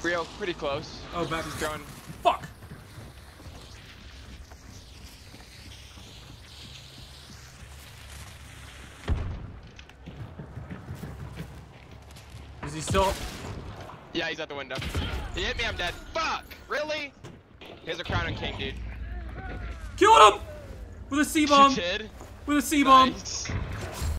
Real, pretty close. Oh, back. He's throwing. Fuck. Is he still? Yeah, he's out the window. He hit me, I'm dead. Fuck! Really? Here's a Crown and King, dude. Killed him! With a C-bomb. You did? With a C-bomb. Nice.